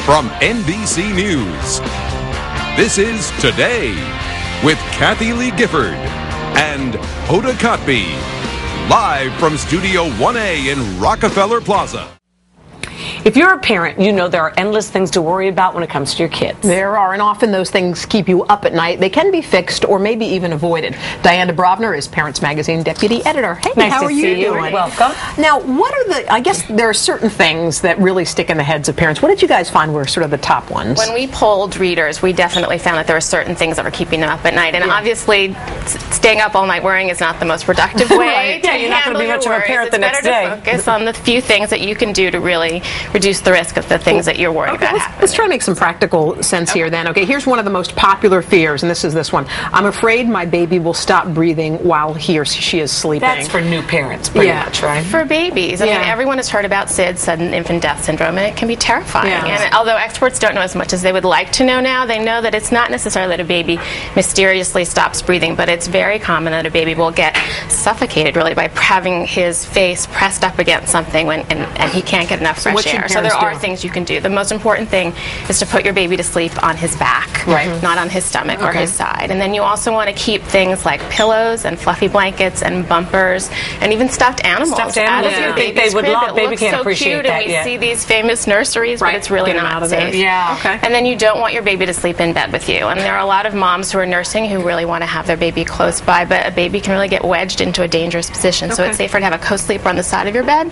from NBC News. This is Today with Kathy Lee Gifford and Hoda Kotb, live from Studio 1A in Rockefeller Plaza. If you're a parent, you know there are endless things to worry about when it comes to your kids. There are, and often those things keep you up at night. They can be fixed or maybe even avoided. Diane Dubrovner is Parents Magazine deputy editor. Hey, nice how are you doing? Welcome. Now, what are I guess there are certain things that really stick in the heads of parents. What did you guys find were sort of the top ones? When we polled readers, we definitely found that there were certain things that were keeping them up at night. And obviously, staying up all night worrying is not the most productive way to you're not going to be much of a parent the next day. It's better to focus on the few things that you can do to really reduce the risk of the things that you're worried about happening. Let's try to make some practical sense here then. Okay, here's one of the most popular fears, and this is this one. I'm afraid my baby will stop breathing while he or she is sleeping. That's for new parents, pretty much, right? For babies. I mean, everyone has heard about SIDS, sudden infant death syndrome, and it can be terrifying. And although experts don't know as much as they would like to know now, they know that it's not necessarily that a baby mysteriously stops breathing, but it's very common that a baby will get suffocated, really, by having his face pressed up against something and he can't get enough fresh air. So there are things you can do. The most important thing is to put your baby to sleep on his back, not on his stomach or his side. And then you also want to keep things like pillows and fluffy blankets and bumpers and even stuffed animals. Stuffed animals, out of your they baby's would crib. love. Baby can't so appreciate cute, that and we yet. see these famous nurseries, but it's really not safe. And then you don't want your baby to sleep in bed with you. And there are a lot of moms who are nursing who really want to have their baby close by, but a baby can really get wedged into a dangerous position. So it's safer to have a co-sleeper on the side of your bed,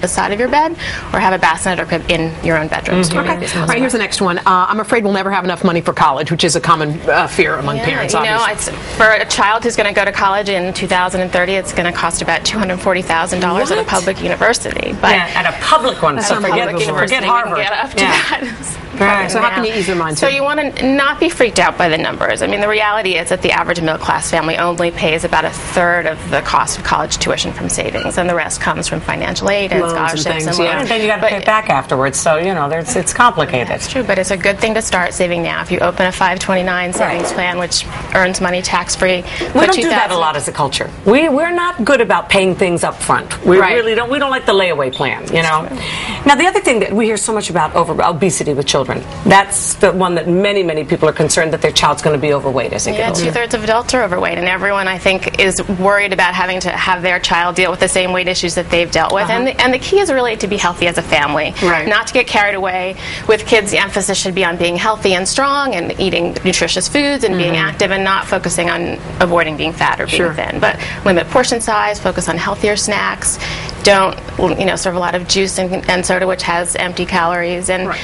or have a bassinet or crib in your own bedroom. So all right, here's the next one. I'm afraid we'll never have enough money for college, which is a common fear among parents, obviously. For a child who's going to go to college in 2030, it's going to cost about $240,000 at a public university. But at a public one, so forget Harvard. Get up to that. So how can you ease their mind? So you want to not be freaked out by the numbers. I mean, the reality is that the average middle-class family only pays about a third of the cost of college tuition from savings, and the rest comes from financial aid and scholarships and loans. And then you got to pay it back afterwards. So it's complicated. That's true, but it's a good thing to start saving now. If you open a 529 savings plan, which earns money tax-free, we don't do that a lot as a culture. We're not good about paying things up front. We really don't. We don't like the layaway plan. Now the other thing that we hear so much about obesity with children. That's the one that many people are concerned that their child's going to be overweight as they get older. 2/3 of adults are overweight, and everyone, I think, is worried about having to have their child deal with the same weight issues that they've dealt with. And the key is really to be healthy as a family, not to get carried away. With kids, the emphasis should be on being healthy and strong and eating nutritious foods and being active, and not focusing on avoiding being fat or being thin. But limit portion size, focus on healthier snacks. Don't serve a lot of juice and soda, which has empty calories, and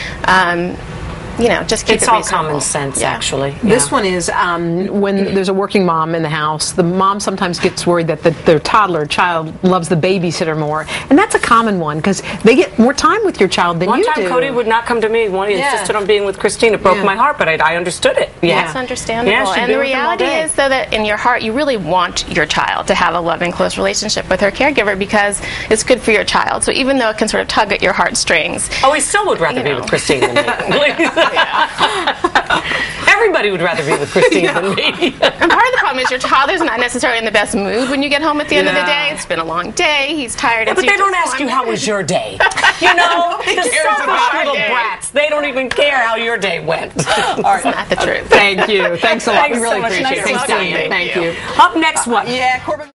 just keep it's it all reasonable. Common sense, actually. This one is when there's a working mom in the house, the mom sometimes gets worried that their toddler child loves the babysitter more, and that's a common one because they get more time with your child than you do. One time Cody would not come to me. He insisted on being with Christine. It broke my heart, but I understood it. That's understandable. And the reality is, though, that in your heart you really want your child to have a loving, close relationship with her caregiver because it's good for your child. So even though it can sort of tug at your heartstrings, he still would rather be with Christine than me. Everybody would rather be with Christine than me. And part of the problem is your child is not necessarily in the best mood when you get home at the end of the day. It's been a long day. He's tired. But they don't ask you how was your day. The selfish little brats. They don't even care how your day went. It's not the truth. Thank you. Thanks a lot. Thanks we really so much. appreciate it. Nice Thank you. Up next, what? Corbin.